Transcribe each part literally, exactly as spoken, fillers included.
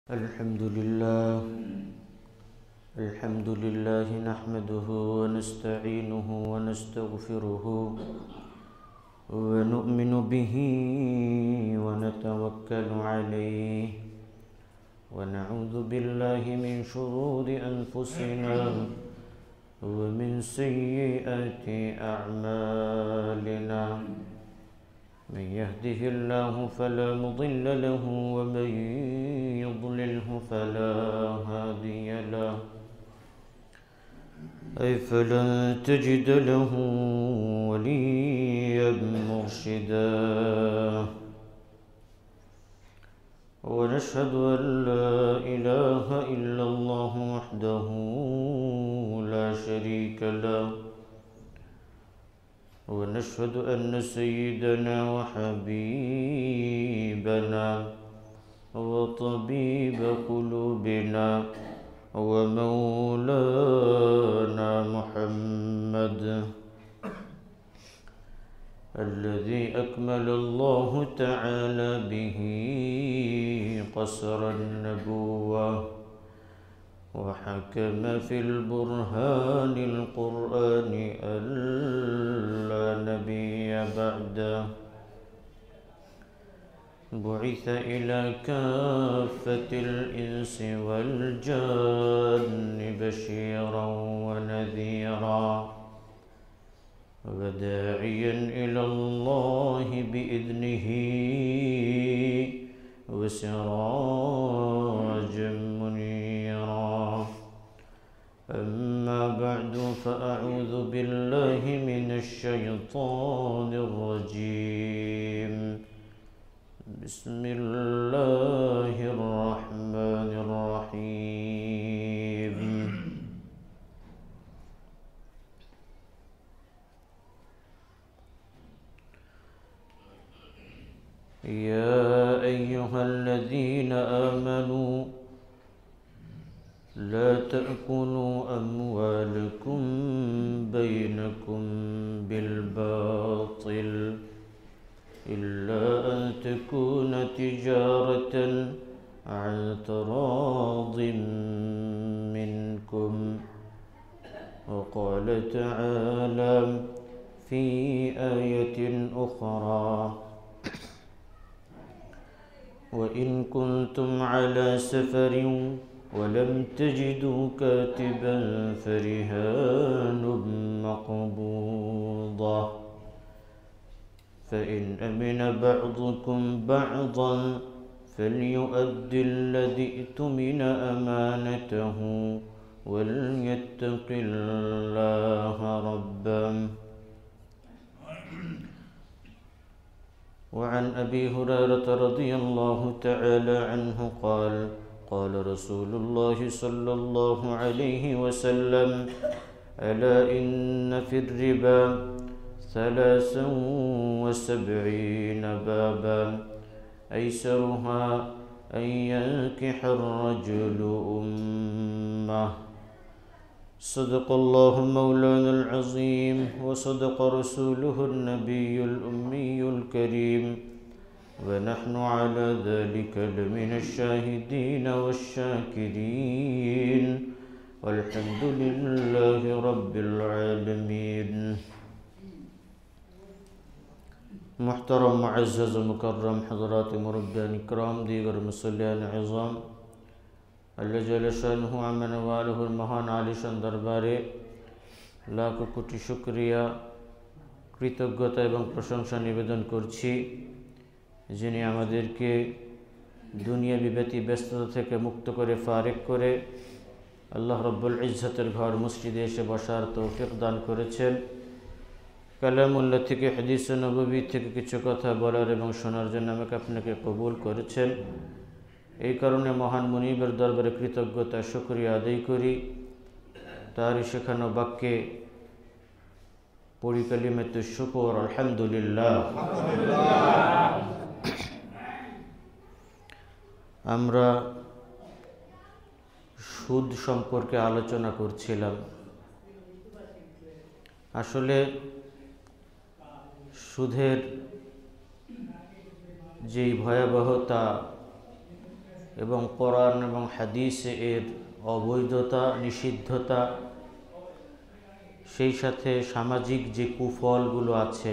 الحمد لله الحمد لله نحمده ونستعينه ونستغفره ونؤمن به ونتوكل عليه ونعوذ بالله من شرور أنفسنا ومن سيئات أعمالنا من يهده الله فلا مضل له ومن يضلله فلا هادي له أي فلن تجد له وليا مرشدا ونشهد أن لا إله إلا الله وحده لا شريك له ونشهد أن سيدنا وحبيبنا وطبيب قلوبنا ومولانا محمد الذي أكمل الله تعالى به قصر النبوة وحكم في البرهان القرآن أن لا نبي بعده بعث إلى كافة الإنس والجن بشيرا ونذيرا وداعيا إلى الله بإذنه وسراجا منيرا أما بعد فأعوذ بالله من الشيطان الرجيم بسم الله الرحمن الرحيم يا أيها الذين آمنوا لا تأكلوا أموالكم بينكم بالباطل إلا أن تكون تجارة عن تراض منكم وقال تعالى في آية أخرى وإن كنتم على سفر ولم تجدوا كاتبا فرهان مقبوضة فإن أمن بعضكم بعضا فليؤد الذي ائتمن أمانته وليتق الله ربه وعن أبي هريرة رضي الله تعالى عنه قال قال رسول الله صلى الله عليه وسلم ألا إن في الربا ثلاثا وسبعين بابا أيسرها أن ينكح الرجل أمه صدق الله مولانا العظيم وصدق رسوله النبي الأمي الكريم ونحن على ذلك لمن الشاهدين والشاكرين والحمد لله رب العالمين محترم معزز مكرم حضرات مربيان الكرام ديگر مسلیان عظام আল্লাহ জাল্লা শানুহু আম্মা নওয়ালুহুর মহান আলিশান দরবারে লাখ কোটি শুকরিয়া কৃতজ্ঞতা এবং প্রশংসা নিবেদন করছি যিনি আমাদেরকে দুনিয়াবি ব্যতি ব্যস্ততা থেকে মুক্ত করে ফারেক করে আল্লাহ রব্বুল ইজ্জতের ঘর মসজিদে এসে বসার তৌফিক দান করেছেন কালামুল্লাহ থেকে হাদিস নববী থেকে কিছু কথা বলার এবং শোনার জন্য আমাকে আপনাকে কবুল করেছেন এই কারণে মহান মুনিবের দরবারে কৃতজ্ঞতা শুকরিয়া আদায় করি তারই শেখানো বাক্যে পড়ি কালিমাতুশ শুকর আলহামদুলিল্লাহ আমরা সুদ সম্পর্কে আলোচনা করছিলাম আসলে সুদের যেই ভয়াবহতা এবং কোরআন এবং হাদিসে এর অবৈধতা, নিষিদ্ধতা, সেই সাথে সামাজিক যে কুফলগুলো আছে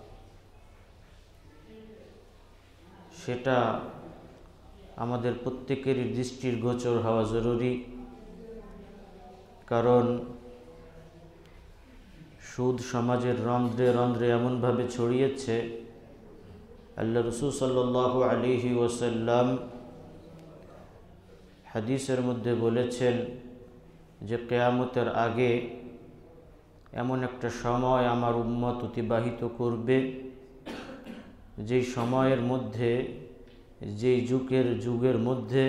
সেটা আমাদের প্রত্যেকেরই দৃষ্টির গোচর হওয়া জরুরি। কারণ সুদ সমাজের রন্ধ্রে রন্ধ্রে এমনভাবে ছড়িয়েছে, আল্লাহ রাসূল সাল্লাল্লাহু আলাইহি ওয়াসাল্লাম হাদিসের মধ্যে বলেছেন যে কিয়ামতের আগে এমন একটা সময় আমার উম্মত অতিবাহিত করবে, যেই সময়ের মধ্যে, যেই যুগের যুগের মধ্যে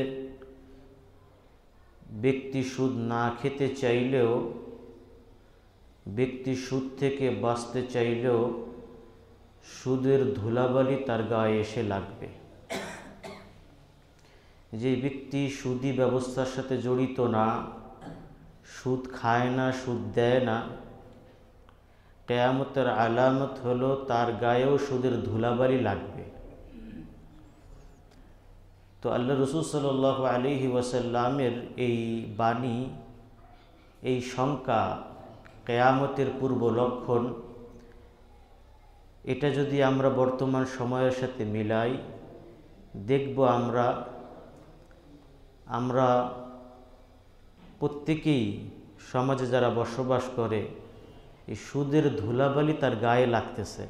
ব্যক্তি সুদ না খেতে চাইলেও, ব্যক্তি সুদ থেকে বাঁচতে চাইলেও সুদের ধুলাবালি তার গায়ে এসে লাগবে। যে ব্যক্তি সুদি ব্যবস্থার সাথে জড়িত না, সুদ খায় না, সুদ দেয় না, কিয়ামতের আলামত হলো তার গায়েও সুদের ধুলাবালি লাগবে। তো আল্লাহ রাসূল সাল্লাল্লাহু আলাইহি ওয়াসাল্লামের এই বাণী, এই শঙ্কা কিয়ামতের পূর্ব লক্ষণ, এটা যদি আমরা বর্তমান সময়ের সাথে মিলাই, দেখব আমরা আমরা প্রত্যেকেই সমাজে যারা বসবাস করে এই সুদের ধুলাবালি তার গায়ে লাগতেছে।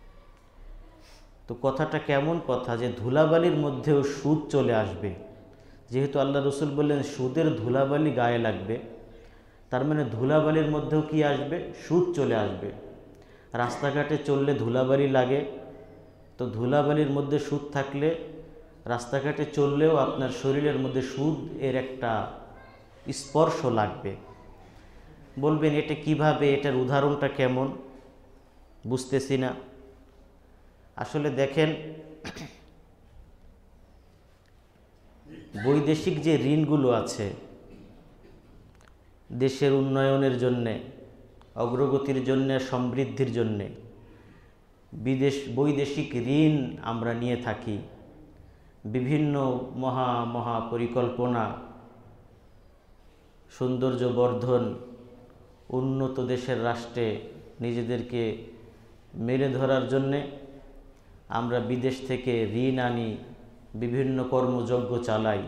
তো কথাটা কেমন কথা যে ধুলাবালির মধ্যেও সুদ চলে আসবে। যেহেতু আল্লাহ রাসূল বললেন সুদের ধুলাবালি গায়ে লাগবে, তার মানে ধুলাবালির মধ্যেও কি আসবে? সুদ চলে আসবে। রাস্তাঘাটে চললে ধুলাবালি লাগে, তো ধুলাবালির মধ্যে সুদ থাকলে রাস্তাঘাটে চললেও আপনার শরীরের মধ্যে সুদ এর একটা স্পর্শ লাগবে। বলবেন এটা কিভাবে, এটার উদাহরণটা কেমন? বুঝতেছি না। আসলে দেখেন, বৈদেশিক যে ঋণগুলো আছে দেশের উন্নয়নের জন্যে, অগ্রগতির জন্যে, সমৃদ্ধির জন্যে, বিদেশ বৈদেশিক ঋণ আমরা নিয়ে থাকি। বিভিন্ন মহা মহা পরিকল্পনা, সৌন্দর্য বর্ধন, উন্নত দেশের রাষ্ট্রে নিজেদেরকে মেলে ধরার জন্যে আমরা বিদেশ থেকে ঋণ আনি, বিভিন্ন কর্মযজ্ঞ চালাই।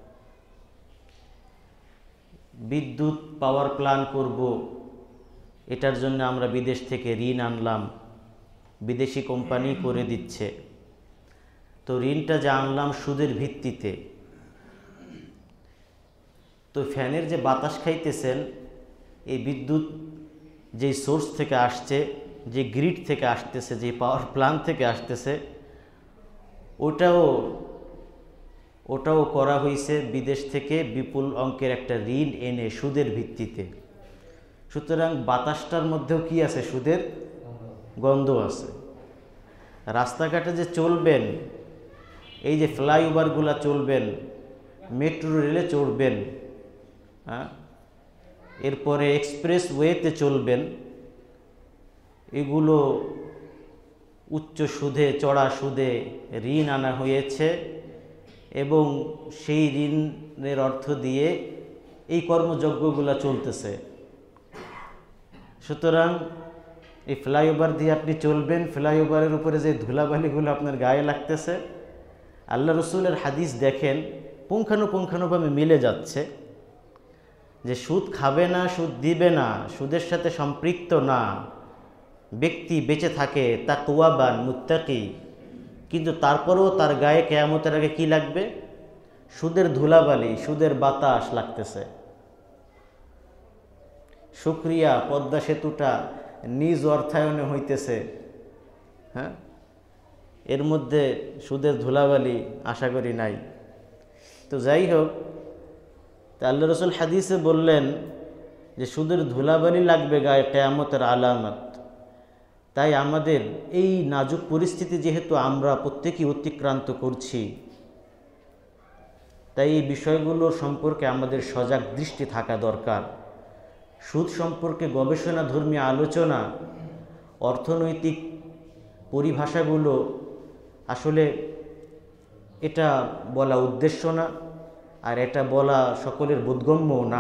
বিদ্যুৎ পাওয়ার প্ল্যান্ট করব, এটার জন্য আমরা বিদেশ থেকে ঋণ আনলাম, বিদেশি কোম্পানি করে দিচ্ছে। তো ঋণটা যে আনলাম সুদের ভিত্তিতে, তো ফ্যানের যে বাতাস খাইতেছেন, এই বিদ্যুৎ যেই সোর্স থেকে আসছে, যে গ্রিড থেকে আসতেছে, যে পাওয়ার প্ল্যান্ট থেকে আসতেছে, ওটাও ওটাও করা হয়েছে বিদেশ থেকে বিপুল অঙ্কের একটা ঋণ এনে সুদের ভিত্তিতে। সুতরাং বাতাসটার মধ্যেও কি আছে? সুদের গন্ধ আছে। রাস্তাঘাটে যে চলবেন, এই যে ফ্লাইওভারগুলো চলবেন, মেট্রো রেলে চড়বেন, হ্যাঁ, এরপরে এক্সপ্রেস ওয়েতে চলবেন, এগুলো উচ্চ সুদে, চড়া সুদে ঋণ আনা হয়েছে এবং সেই ঋণের অর্থ দিয়ে এই কর্মযজ্ঞগুলো চলতেছে। সুতরাং এই ফ্লাইওভার দিয়ে আপনি চলবেন, ফ্লাইওভারের উপরে যে ধুলাবালিগুলো আপনার গায়ে লাগতেছে, আল্লাহ রসুলের হাদিস দেখেন পুঙ্খানুপুঙ্খানুভাবে মিলে যাচ্ছে যে সুদ খাবে না, সুদ দিবে না, সুদের সাথে সম্পৃক্ত না ব্যক্তি বেঁচে থাকে তাকওয়াবান, মুত্তাকি, কিন্তু তারপরেও তার গায়ে কিয়ামতের আগে কি লাগবে? সুদের ধুলাবালি, সুদের বাতাস লাগতেছে। শুকরিয়া, পদ্মা সেতুটা নিজ অর্থায়নে হইতেছে, হ্যাঁ, এর মধ্যে সুদের ধুলাবালি আশা করি নাই। তো যাই হোক, আল্লাহ রসুল হাদিসে বললেন যে সুদের ধুলাবালি লাগবে গায়ে, কিয়ামতের আলামত। তাই আমাদের এই নাজুক পরিস্থিতি যেহেতু আমরা প্রত্যেকেই অতিক্রান্ত করছি, তাই এই বিষয়গুলো সম্পর্কে আমাদের সজাগ দৃষ্টি থাকা দরকার। সুদ সম্পর্কে গবেষণাধর্মী আলোচনা, অর্থনৈতিক পরিভাষাগুলো আসলে এটা বলা উদ্দেশ্য না, আর এটা বলা সকলের বোধগম্যও না।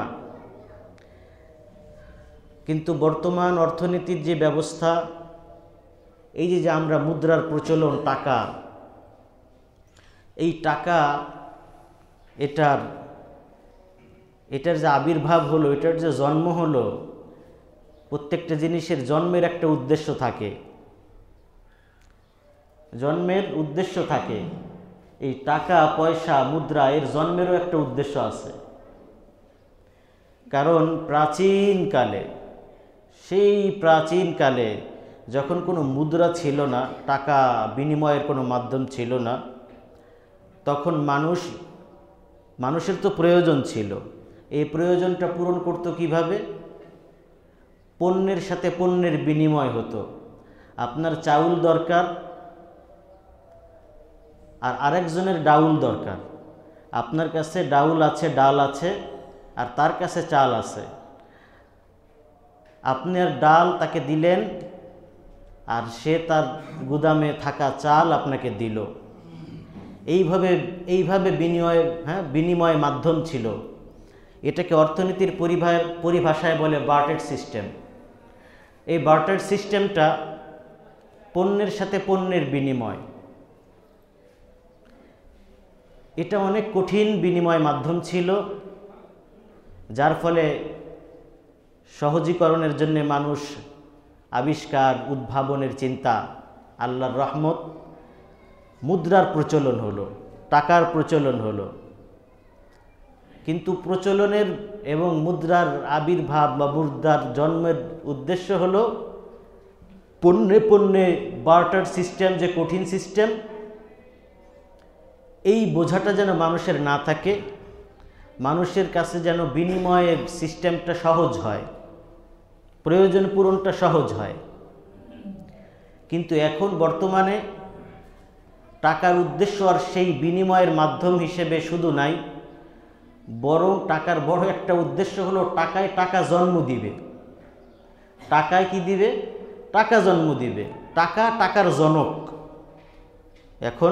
কিন্তু বর্তমান অর্থনীতির যে ব্যবস্থা, এই যে যে আমরা মুদ্রার প্রচলন, টাকা, এই টাকা এটার এটার যে আবির্ভাব হলো, এটার যে জন্ম হলো, প্রত্যেকটা জিনিসের জন্মের একটা উদ্দেশ্য থাকে, জন্মের উদ্দেশ্য থাকে। এই টাকা পয়সা মুদ্রা এর জন্মেরও একটা উদ্দেশ্য আছে। কারণ প্রাচীনকালে, সেই প্রাচীনকালে যখন কোনো মুদ্রা ছিল না, টাকা বিনিময়ের কোনো মাধ্যম ছিল না, তখন মানুষ মানুষের তো প্রয়োজন ছিল। এই প্রয়োজনটা পূরণ করতো কিভাবে? পণ্যের সাথে পণ্যের বিনিময় হতো। আপনার চাউল দরকার আর আরেকজনের ডাউল দরকার। আপনার কাছে ডাউল আছে, ডাল আছে, আর তার কাছে চাল আছে। আপনার ডাল তাকে দিলেন আর সে তার গুদামে থাকা চাল আপনাকে দিল। এইভাবে এইভাবে বিনিময় হ্যাঁ বিনিময় মাধ্যম ছিল। এটাকে অর্থনীতির পরিভাষায় পরিভাষায় বলে বার্টার সিস্টেম। এই বার্টার সিস্টেমটা পণ্যের সাথে পণ্যের বিনিময়, এটা অনেক কঠিন বিনিময় মাধ্যম ছিল, যার ফলে সহজীকরণের জন্য মানুষ আবিষ্কার, উদ্ভাবনের চিন্তা, আল্লাহর রহমত, মুদ্রার প্রচলন হলো, টাকার প্রচলন হলো। কিন্তু প্রচলনের এবং মুদ্রার আবির্ভাব বা মুদ্রার জন্মের উদ্দেশ্য হলো পণ্যে পণ্যে বার্টার সিস্টেম, যে কঠিন সিস্টেম, এই বোঝাটা যেন মানুষের না থাকে, মানুষের কাছে যেন বিনিময়ের সিস্টেমটা সহজ হয়, প্রয়োজন পূরণটা সহজ হয়। কিন্তু এখন বর্তমানে টাকার উদ্দেশ্য আর সেই বিনিময়ের মাধ্যম হিসেবে শুধু নাই, বরং টাকার বড় একটা উদ্দেশ্য হলো টাকায় টাকা জন্ম দিবে। টাকায় কি দিবে? টাকা জন্ম দিবে। টাকা টাকার জনক। এখন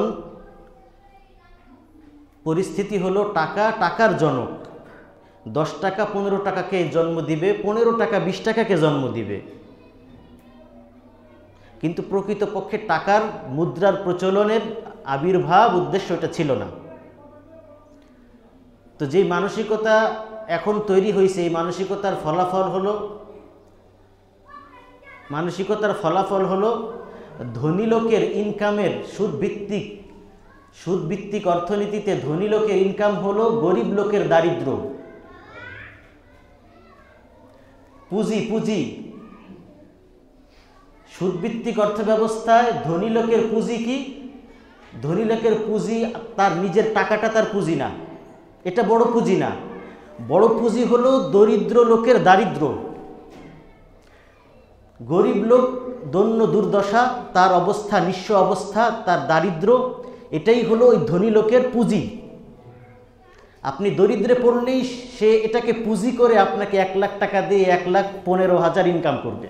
পরিস্থিতি হলো টাকা টাকার জনক। দশ টাকা পনেরো টাকাকে জন্ম দিবে, পনেরো টাকা বিশ টাকাকে জন্ম দিবে। কিন্তু প্রকৃতপক্ষে টাকার মুদ্রার প্রচলনের আবির্ভাব উদ্দেশ্য এটা ছিল না। তো যে মানসিকতা এখন তৈরি হয়েছে, এই মানসিকতার ফলাফল হলো মানসিকতার ফলাফল হলো ধনী লোকের ইনকামের সুদভিত্তিক সুদভিত্তিক অর্থনীতিতে ধনী লোকের ইনকাম হলো গরিব লোকের দারিদ্র। পুঁজি পুঁজি সুদভিত্তিক অর্থ ব্যবস্থায় ধনী লোকের পুঁজি কি? ধনী লোকের পুঁজি তার নিজের টাকাটা তার পুঁজি না, এটা বড় পুঁজি না। বড় পুঁজি হলো দরিদ্র লোকের দারিদ্র। গরিব লোক দৈন্য দুর্দশা, তার অবস্থা, নিঃস্ব অবস্থা, তার দারিদ্র, এটাই হলো ওই ধনী লোকের পুঁজি। আপনি দরিদ্রে পড়লেই সে এটাকে পুঁজি করে আপনাকে এক লাখ টাকা দিয়ে এক লাখ পনেরো হাজার ইনকাম করবে।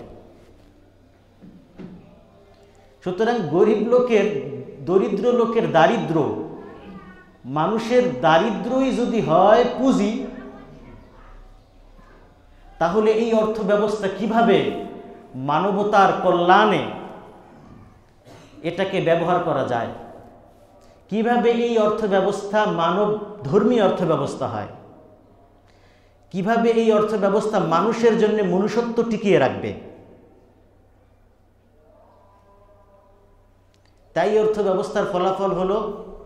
সুতরাং গরিব লোকের, দরিদ্র লোকের দারিদ্র, মানুষের দারিদ্রই যদি হয় পুঁজি, তাহলে এই অর্থ ব্যবস্থা কিভাবে মানবতার কল্যাণে এটাকে ব্যবহার করা যায়, কিভাবে এই অর্থ ব্যবস্থা মানব ধর্মী অর্থ ব্যবস্থা হয়, কিভাবে এই অর্থ ব্যবস্থা মানুষের জন্য মনুষ্যত্ব টিকিয়ে রাখবে। তাই অর্থ ব্যবস্থার ফলাফল হলো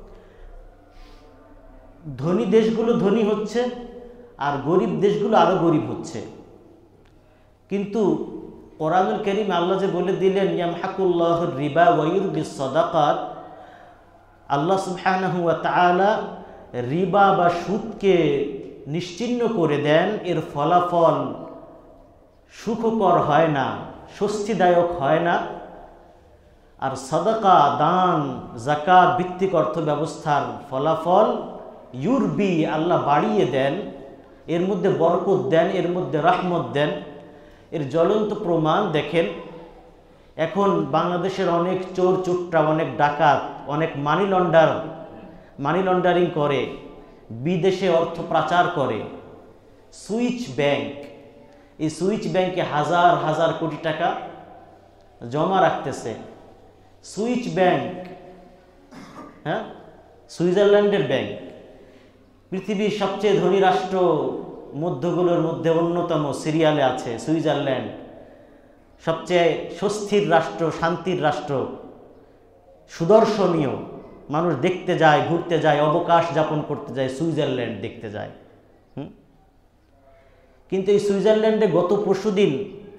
ধনী দেশগুলো ধনী হচ্ছে আর গরিব দেশগুলো আরো গরিব হচ্ছে। কিন্তু কোরআনুল কারীম আল্লাহ যে বলে দিলেন ইয়ামহাকুল্লাহুর রিবা ওয়া ইউরবিস সাদাকাত, আল্লাহ সুবহানাহু ওয়া তাআলা রিবা বা সুদকে নিশ্চিহ্ন করে দেন। এর ফলাফল সুখকর হয় না, স্বস্তিদায়ক হয় না। আর সাদাকা, দান, যাকাত ভিত্তিক অর্থ ব্যবস্থার ফলাফল ইউরবি, আল্লাহ বাড়িয়ে দেন, এর মধ্যে বরকত দেন, এর মধ্যে রহমত দেন। এর জ্বলন্ত প্রমাণ দেখেন, এখন বাংলাদেশের অনেক চোর চুট্টা, অনেক ডাকাত, অনেক মানি লন্ডার মানি লন্ডারিং করে, বিদেশে অর্থ পাচার করে। সুইচ ব্যাংক, এই সুইচ ব্যাংকে হাজার হাজার কোটি টাকা জমা রাখতেছে। সুইচ ব্যাংক, হ্যাঁ, সুইজারল্যান্ডের ব্যাংক, পৃথিবীর সবচেয়ে ধনী রাষ্ট্র মধ্যগুলোর মধ্যে অন্যতম সিরিয়ালে আছে সুইজারল্যান্ড। সবচেয়ে সুস্থির রাষ্ট্র, শান্তির রাষ্ট্র, সুদর্শনীয়, মানুষ দেখতে যায়, ঘুরতে যায়, অবকাশ যাপন করতে যায়, সুইজারল্যান্ড দেখতে যায়। হুম কিন্তু এই সুইজারল্যান্ডে গত পরশুদিন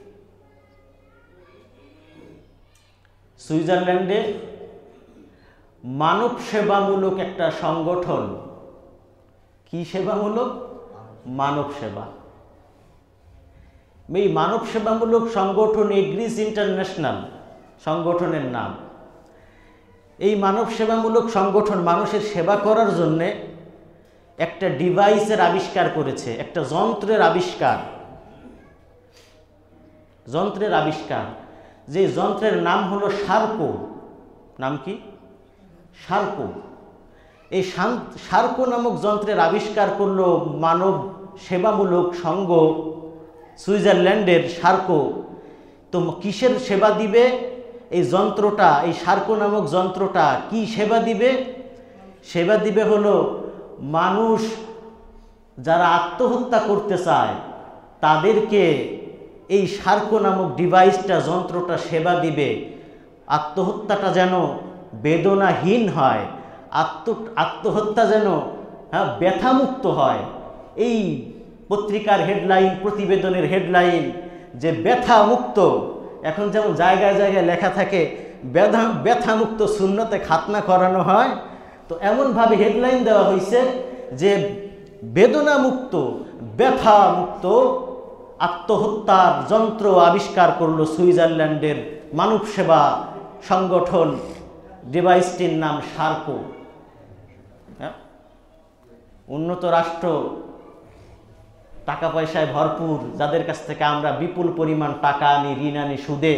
সুইজারল্যান্ডে মানব সেবামূলক একটা সংগঠন, কি সেবামূলক? মানব সেবা। এই মানব সেবামূলক সংগঠন এগ্রিস ইন্টারন্যাশনাল সংগঠনের নাম। এই মানব সেবামূলক সংগঠন মানুষের সেবা করার জন্যে একটা ডিভাইসের আবিষ্কার করেছে, একটা যন্ত্রের আবিষ্কার যন্ত্রের আবিষ্কার যে যন্ত্রের নাম হলো সার্কো। নাম কি? সার্কো। এই সার্কো নামক যন্ত্রের আবিষ্কার করলো মানব সেবামূলক সংঘ সুইজারল্যান্ডের সার্কো। তো কিসের সেবা দিবে এই যন্ত্রটা? এই সার্কো নামক যন্ত্রটা কি সেবা দিবে? সেবা দিবে হলো মানুষ যারা আত্মহত্যা করতে চায় তাদেরকে এই সার্কো নামক ডিভাইসটা, যন্ত্রটা সেবা দিবে। আত্মহত্যাটা যেন বেদনাহীন হয়, আত্ম আত্মহত্যা যেন হ্যাঁ ব্যথামুক্ত হয়। এই পত্রিকার হেডলাইন, প্রতিবেদনের হেডলাইন যে ব্যথামুক্ত, এখন যেমন জায়গায় জায়গায় লেখা থাকে ব্যথা ব্যথামুক্ত সুন্নতে খাতনা করানো হয়, তো এমনভাবে হেডলাইন দেওয়া হয়েছে যে বেদনামুক্ত, ব্যথামুক্ত আত্মহত্যার যন্ত্র আবিষ্কার করলো সুইজারল্যান্ডের মানব সেবা সংগঠন। ডিভাইসটির নাম সার্কো। হ্যাঁ, উন্নত রাষ্ট্র, টাকা পয়সায় ভরপুর, যাদের কাছ থেকে আমরা বিপুল পরিমাণ টাকা আনি, ঋণ আনি সুদে।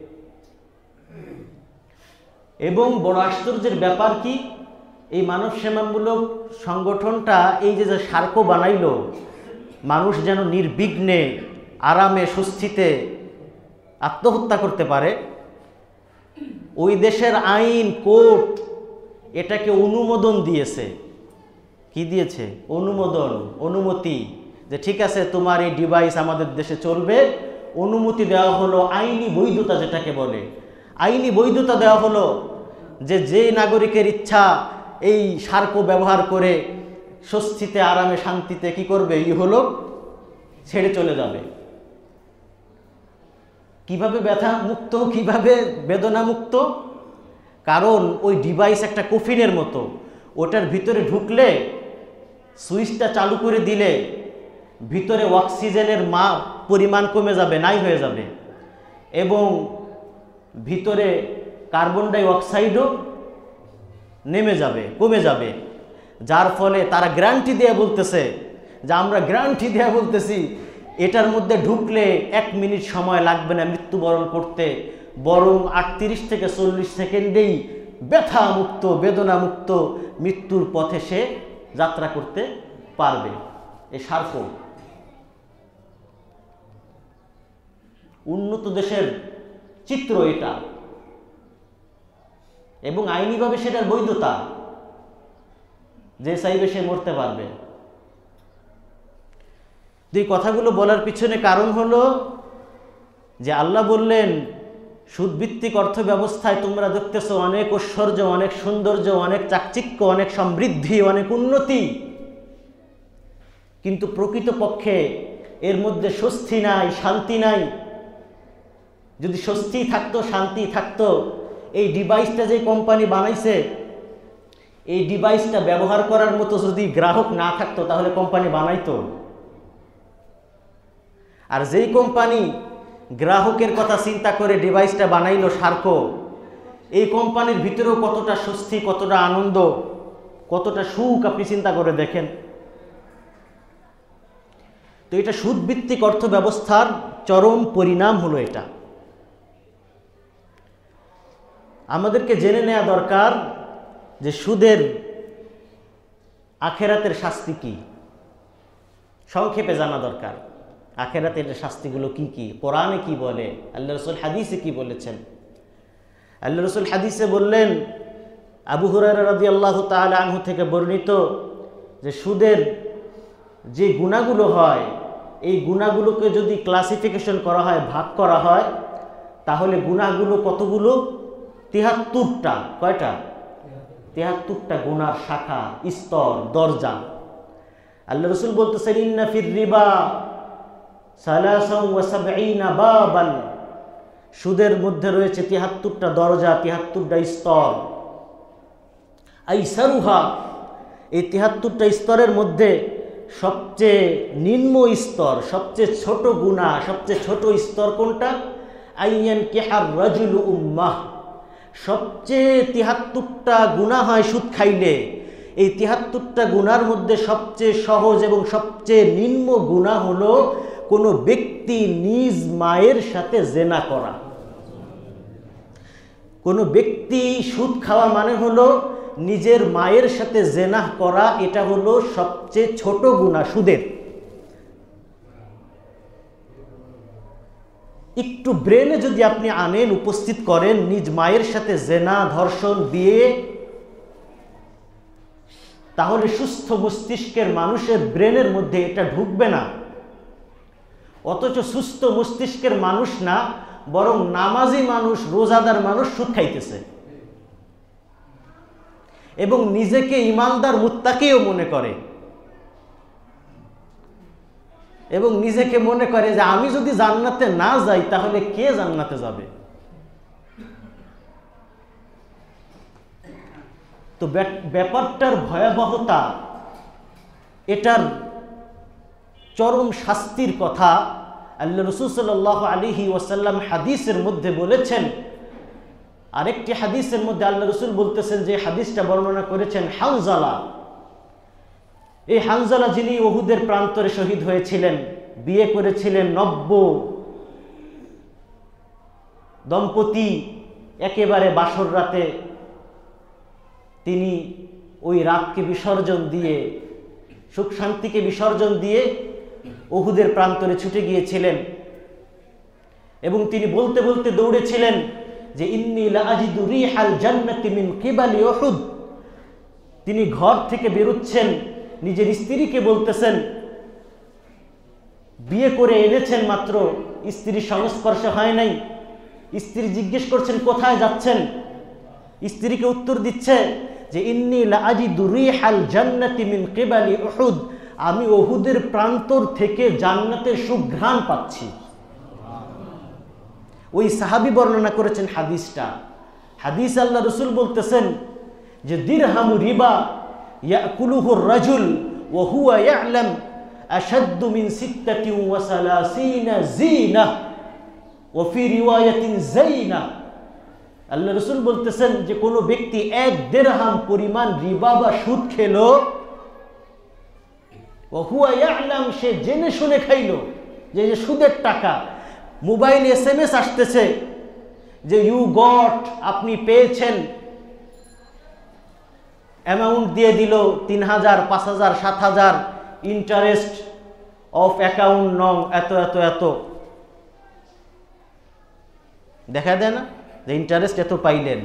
এবং বড় আশ্চর্যের ব্যাপার কি, এই মানব সেবামূলক সংগঠনটা এই যে যে সার্কো বানাইলো, মানুষ যেন নির্বিঘ্নে আরামে স্বস্তিতে আত্মহত্যা করতে পারে, ওই দেশের আইন, কোর্ট এটাকে অনুমোদন দিয়েছে। কি দিয়েছে? অনুমোদন, অনুমতি, যে ঠিক আছে তোমার এই ডিভাইস আমাদের দেশে চলবে। অনুমতি দেওয়া হলো, আইনি বৈধতা যেটাকে বলে, আইনি বৈধতা দেওয়া হলো যে যে নাগরিকের ইচ্ছা এই সার্কো ব্যবহার করে স্বস্তিতে আরামে শান্তিতে কি করবে, ই হলো ছেড়ে চলে যাবে। কিভাবে ব্যথা মুক্ত, কিভাবে বেদনা মুক্ত? কারণ ওই ডিভাইস একটা কফিনের মতো, ওটার ভিতরে ঢুকলে, সুইচটা চালু করে দিলে ভিতরে অক্সিজেনের মা পরিমাণ কমে যাবে, নাই হয়ে যাবে, এবং ভিতরে কার্বন ডাই অক্সাইডও নেমে যাবে, কমে যাবে। যার ফলে তারা গ্যারান্টি দিয়ে বলতেছে যে আমরা গ্যারান্টি দিয়ে বলতেছি এটার মধ্যে ঢুকলে এক মিনিট সময় লাগবে না মৃত্যুবরণ করতে, বরং আটত্রিশ থেকে চল্লিশ সেকেন্ডেই ব্যথা মুক্ত, বেদনা মুক্ত মৃত্যুর পথে সে যাত্রা করতে পারবে। এই সার্কো উন্নত দেশের চিত্র এটা, এবং আইনিভাবে সেটার বৈধতা, যে চাইবে সে মরতে পারবে। এই কথাগুলো বলার পিছনে কারণ হলো যে আল্লাহ বললেন সুদভিত্তিক অর্থ ব্যবস্থায় তোমরা দেখতেছো অনেক ঐশ্বর্য, অনেক সৌন্দর্য, অনেক চাকচিক্য, অনেক সমৃদ্ধি, অনেক উন্নতি, কিন্তু প্রকৃতপক্ষে এর মধ্যে স্বস্তি নাই, শান্তি নাই। যদি স্বস্তি থাকতো, শান্তি থাকতো, এই ডিভাইসটা যে কোম্পানি বানাইছে, এই ডিভাইসটা ব্যবহার করার মতো যদি গ্রাহক না থাকতো তাহলে কোম্পানি বানাইতো। আর যেই কোম্পানি গ্রাহকের কথা চিন্তা করে ডিভাইসটা বানাইলো সার্কো, এই কোম্পানির ভিতরেও কতটা স্বস্তি, কতটা আনন্দ, কতটা সুখ আপনি চিন্তা করে দেখেন। তো এটা সুদভিত্তিক অর্থ ব্যবস্থার চরম পরিণাম হলো এটা। আমাদেরকে জেনে নেওয়া দরকার যে সুদের আখেরাতের শাস্তি কি সংক্ষেপে জানা দরকার। আখেরাতের শাস্তিগুলো কি কি, কোরআনে কি বলে, আল্লাহ রসুল হাদিসে কি বলেছেন। আল্লাহ রসুল হাদিসে বললেন, আবু হুরায়রা রাদিয়াল্লাহু তাআলা আনহু থেকে বর্ণিত, যে সুদের যে গুনাহগুলো হয় এই গুনাহগুলোকে যদি ক্লাসিফিকেশন করা হয়, ভাগ করা হয়, তাহলে গুনাহগুলো কতগুলো? তিহাত্তরটা। কয়টা? তিহাত্তরটা গুনার শাখা, স্তর, দরজা। আল্লাহ রসুল বলতেছেন, ইন্না ফির রিবা সালাসাও ওয়া সাবঈনা বাবান, সুদের মধ্যে রয়েছে তিহাত্তরটা দরজা, তিহাত্তরটা স্তর। আইসারুহা, এই তিহাত্তরটা স্তরের মধ্যে সবচেয়ে নিম্ন স্তর, সবচেয়ে ছোট গুনাহ, সবচেয়ে ছোট স্তর কোনটা? আইয়ান কিহার রাজুলু উম্মাহ, সবচেয়ে তিহাত্তরটা গুনাহ হয় সুদ খাইলে। এই তিহাত্তরটা গুনার মধ্যে সবচেয়ে সহজ এবং সবচেয়ে নিম্ন গুনাহ হলো কোনো ব্যক্তি নিজ মায়ের সাথে জেনা করা। কোনো ব্যক্তি সুদ খাওয়া মানে হলো নিজের মায়ের সাথে জেনা করা, এটা হলো সবচেয়ে ছোট গুনাহ সুদের। একটু ব্রেনে যদি আপনি আনেন, উপস্থিত করেন, নিজ মায়ের সাথে জেনা, ধর্ষণ, বিয়ে, তাহলে সুস্থ মস্তিষ্কের মানুষের ব্রেনের মধ্যে এটা ঢুকবে না। অথচ সুস্থ মস্তিষ্কের মানুষ না, বরং নামাজি মানুষ, রোজাদার মানুষ সুদ খাইতেছে এবং নিজেকে ইমানদার মুত্তাকিও মনে করে এবং নিজেকে মনে করে যে আমি যদি জান্নাতে না যাই তাহলে কে জান্নাতে যাবে। তো ব্যাপারটার ভয়াবহতা, এটার চরম শাস্তির কথা আল্লাহ রাসূল সাল্লাল্লাহু আলাইহি ওয়াসাল্লাম হাদিসের মধ্যে বলেছেন। আরেকটি হাদিসের মধ্যে আল্লাহ রাসূল বলতেছেন, যে হাদিসটা বর্ণনা করেছেন হানজালা। এই হানজালা যিনি উহুদের প্রান্তরে শহীদ হয়েছিলেন, বিয়ে করেছিলেন নব্য দম্পতি, একেবারে বাসর রাতে তিনি ওই রাতকে বিসর্জন দিয়ে, সুখ শান্তিকে বিসর্জন দিয়ে উহুদের প্রান্তরে ছুটে গিয়েছিলেন এবং তিনি বলতে বলতে দৌড়েছিলেন যে ইন্নী লা আজিদু রিহাল জান্নাতি মিন কিবালি উহুদ। তিনি ঘর থেকে বেরোচ্ছেন, নিজের স্ত্রীকে বলতেছেন, বিয়ে করে এনেছেন মাত্র, স্ত্রীর সংস্পর্শ হয় নাই। স্ত্রী জিজ্ঞেস করছেন কোথায় যাচ্ছেন, স্ত্রীকে উত্তর দিচ্ছে যে ইন্নী লা আজিদু রিহাল জান্নাতি মিন কিবালি উহুদ, আমি উহুদের প্রান্তর থেকে জান্নাতের সুঘ্রাণ পাচ্ছি। ওই সাহাবী বর্ণনা করেছেন হাদিসটা। হাদিস আল্লাহ রাসূল বলতেছেন যে দিরহামু রিবা ইয়াকুলুহু রাজুল ওয়া হুয়া ইয়ালাম আশাদ্দু মিন সিত্তাতিন ওয়া সালাসিনা জিনা ওয়া ফি রিওয়ায়াতিন যায়না। আল্লাহ রাসূল বলতেছেন যে কোনো ব্যক্তি এক দিরহাম পরিমাণ রিবা বা সুদ খেলো, ওয়া হুয়া ইয়ালাম, সে জেনে শুনে খাইলো, যে সুদের টাকা। মোবাইলে এস এম এস আসতেছে যে ইউ গট, আপনি পেয়েছেন, অ্যামাউন্ট দিয়ে দিল তিন হাজার, পাঁচ হাজার, সাত হাজার, ইন্টারেস্ট অফ অ্যাকাউন্ট নং এত এত এত, দেখা দেয় না যে ইন্টারেস্ট এত পাইলেন।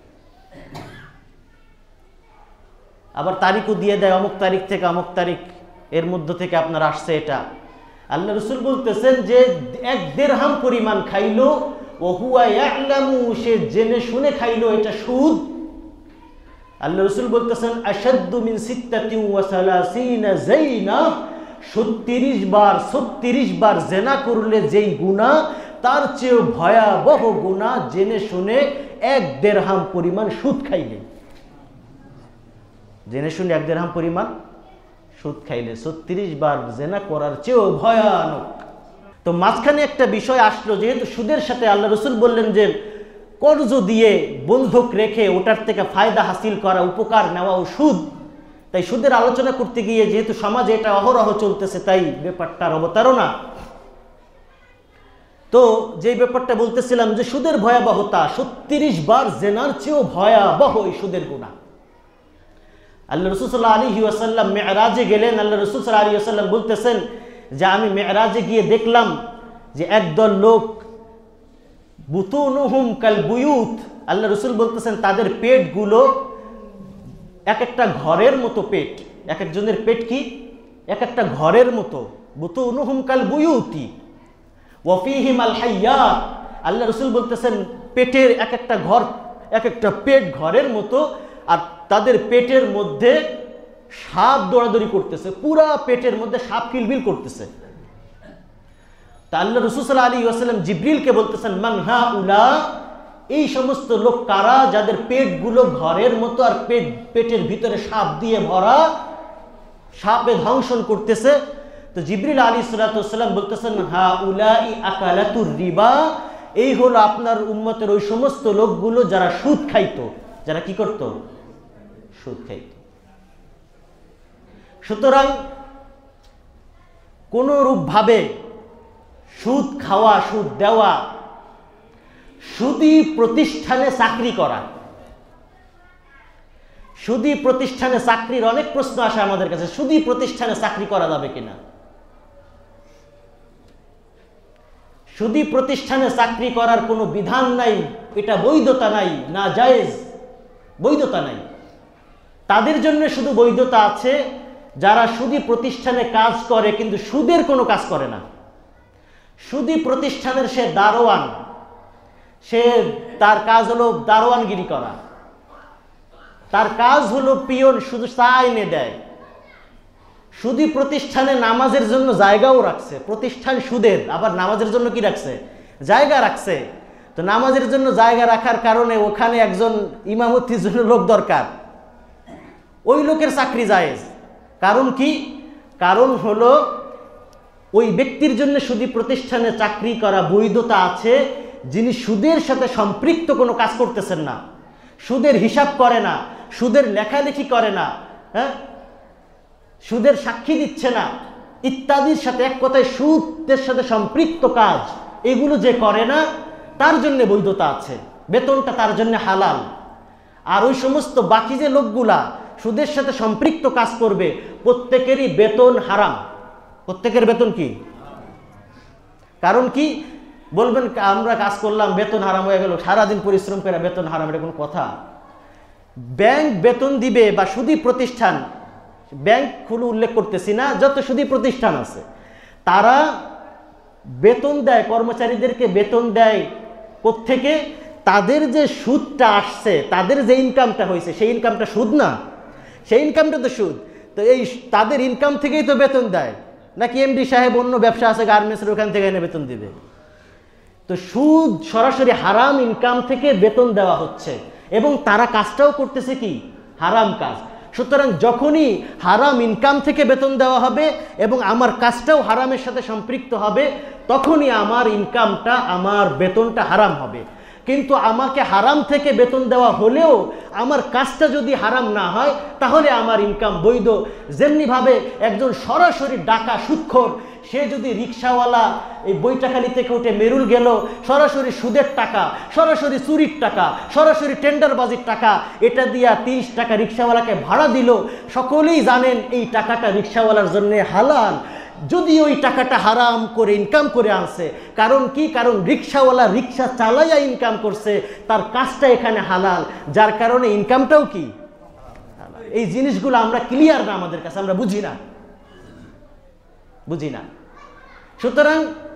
আবার তারিখও দিয়ে দেয়, অমুক তারিখ থেকে অমুক তারিখ এর মধ্য থেকে আপনার আসছে এটা। আল্লাহ রাসূল বলতেছেন যে এক দিরহাম পরিমাণ খাইলো, ওয়া হুয়া ইয়ালামু, সে জেনে শুনে খাইলো, এটা সুদ। আল্লাহ রাসূল বলতেছেন আশাদ্দু মিন সিত্তাতিন ওয়া সালাসিনা যায়না, ছত্রিশ বার ছত্রিশ বার জেনা করলে যেই গুনাহ, তার চেয়ে ভয়াবহ গুনাহ জেনে শুনে এক দিরহাম পরিমাণ সুদ খাইলে। জেনে শুনে এক দিরহাম পরিমাণ সুদ খাইলে ছত্রিশ বার জেনা করার চেয়েও ভয়ানক। তো মাঝখানে একটা বিষয় আসলো, যেহেতু সুদের সাথে আল্লাহ রাসূল বললেন যে কর্জ দিয়ে বন্ধক রেখে ওটার থেকে ফায়দা হাসিল করা, উপকার নেওয়া ও সুদ, তাই সুদের আলোচনা করতে গিয়ে যেহেতু সমাজে এটা অহরহ চলতেছে, তাই ব্যাপারটার অবতারণা। তো যে ব্যাপারটা বলতেছিলাম যে সুদের ভয়াবহতা, ছত্রিশ বার জেনার চেয়েও ভয়াবহ এই সুদের গুনাহ। আল্লাহ রাসূল সাল্লাল্লাহু আলাইহি ওয়াসাল্লাম মেরাজে গেলেন। আল্লাহ রাসূল সাল্লাল্লাহু আলাইহি ওয়াসাল্লাম বলতেছেন যে আমি মেরাজে গিয়ে দেখলাম যে একদল লোক বুতুনুহুম কাল বুয়ুত, আল্লাহ রাসূল বলতেছেন তাদের পেটগুলো এক একটা ঘরের মতো পেট। এক একজনের পেট কি এক একটা ঘরের মতো। বুতুনুহুম কাল বুয়ুতি ওয়া ফীহিম আল হাইয়াত, আল্লাহ রাসূল বলতেছেন পেটের এক একটা ঘর এক একটা পেট ঘরের মতো, আর তাদের পেটের মধ্যে সাপ দৌড়াদৌড়ি করতেছে, পুরা পেটের মধ্যে সাপ কিলবিল করতেছে। তা আল্লাহ রাসূল সাল্লাল্লাহু আলাইহি ওয়াসাল্লাম জিবরিলকে বলতেছেন মান হাউলা, এই সমস্ত লোক কারা যাদের পেটগুলো ঘরের মতো আর পেট পেটের ভিতরে সাপ দিয়ে ভরা, সাপে ধ্বংসন করতেছে। তো জিবরিল আলাইহিস সালাতু ওয়াসসালাম বলতেছেন হাউলাই আকালাতুর রিবা, এই হলো আপনার উম্মতের ওই সমস্ত লোকগুলো যারা সুদ খাইতো। যারা কি করত? সুদ খাইত। সুতরাং কোন রূপ ভাবে সুদ খাওয়া, সুদ দেওয়া, সুদী প্রতিষ্ঠানে চাকরি করা, সুদী প্রতিষ্ঠানে চাকরির অনেক প্রশ্ন আসে আমাদের কাছে, সুদী প্রতিষ্ঠানে চাকরি করা যাবে কিনা? সুদী প্রতিষ্ঠানে চাকরি করার কোনো বিধান নাই, এটা বৈধতা নাই, না জায়েজ, বৈধতা নাই। তাদের জন্য শুধু বৈধতা আছে যারা সুদী প্রতিষ্ঠানে কাজ করে কিন্তু সুদের কোনো কাজ করে না। সুদী প্রতিষ্ঠানের সে দারোয়ান, সে তার কাজ হলো দারোয়ানগিরি করা, তার কাজ হলো পিয়ন, শুধু চা এনে দেয়। সুদী প্রতিষ্ঠানে নামাজের জন্য জায়গাও রাখছে, প্রতিষ্ঠান সুদের, আবার নামাজের জন্য কি রাখছে? জায়গা রাখছে। তো নামাজের জন্য জায়গা রাখার কারণে ওখানে একজন ইমামতির জন্য লোক দরকার, ওই লোকের চাকরি জায়েজ। কারণ কি? কারণ হলো ওই ব্যক্তির জন্য সুদী প্রতিষ্ঠানে চাকরি করা বৈধতা আছে যিনি সুদের সাথে সম্পৃক্ত কোনো কাজ করতেছেন না, সুদের হিসাব করে না, সুদের লেখালেখি করে না, হ্যাঁ, সুদের সাক্ষী দিচ্ছে না ইত্যাদির সাথে, এক কথায় সুদের সাথে সম্পৃক্ত কাজ এগুলো যে করে না তার জন্য বৈধতা আছে, বেতনটা তার জন্য হালাল। আর ওই সমস্ত বাকি যে লোকগুলা সুদের সাথে সম্পৃক্ত কাজ করবে প্রত্যেকেরই বেতন হারাম। প্রত্যেকের বেতন কি? কারণ কি? বলবেন আমরা কাজ করলাম বেতন হারাম হয়ে গেল, সারাদিন পরিশ্রম করে বেতন হারাম, এটা কোনো কথা? ব্যাংক বেতন দিবে বা সুদী প্রতিষ্ঠান, ব্যাংক খুলে উল্লেখ করতেছি না, যত সুদী প্রতিষ্ঠান আছে তারা বেতন দেয়, কর্মচারীদেরকে বেতন দেয় কোত্থেকে? তাদের যে সুদটা আসছে, তাদের যে ইনকামটা হয়েছে সেই ইনকামটা সুদ না? সেই ইনকামটা তো সুদ। তো এই তাদের ইনকাম থেকেই তো বেতন দেয়, নাকি এমডি সাহেব অন্য ব্যবসা আছে গার্মেন্টসের ওখান থেকে এনে বেতন দিবে? তো সুদ সরাসরি হারাম ইনকাম থেকে বেতন দেওয়া হচ্ছে এবং তারা কাজটাও করতেছে কি? হারাম কাজ। সুতরাং যখনই হারাম ইনকাম থেকে বেতন দেওয়া হবে এবং আমার কাজটাও হারামের সাথে সম্পৃক্ত হবে, তখনই আমার ইনকামটা, আমার বেতনটা হারাম হবে। কিন্তু আমাকে হারাম থেকে বেতন দেওয়া হলেও আমার কাজটা যদি হারাম না হয় তাহলে আমার ইনকাম বৈধ। যেমনিভাবে একজন সরাসরি ডাকা সুদখোর, সে যদি রিক্সাওয়ালা এই বৈটাখালী থেকে উঠে মেরুল গেল, সরাসরি সুদের টাকা, সরাসরি চুরির টাকা, সরাসরি টেন্ডারবাজির টাকা, এটা দিয়া তিরিশ টাকা রিক্সাওয়ালাকে ভাড়া দিল, সকলেই জানেন এই টাকাটা রিক্সাওয়ালার জন্য হালাল, যদি ওই টাকাটা হারাম করে ইনকাম করে আনছে। কারণ কি? কারণ রিক্সাওয়ালা রিক্সা চালাইয়া ইনকাম করছে, তার কাজটা এখানে হালাল, যার কারণে ইনকামটাও কি? এই জিনিসগুলো আমরা ক্লিয়ার না, আমাদের কাছে আমরা বুঝি না, বুঝি না। সুতরাং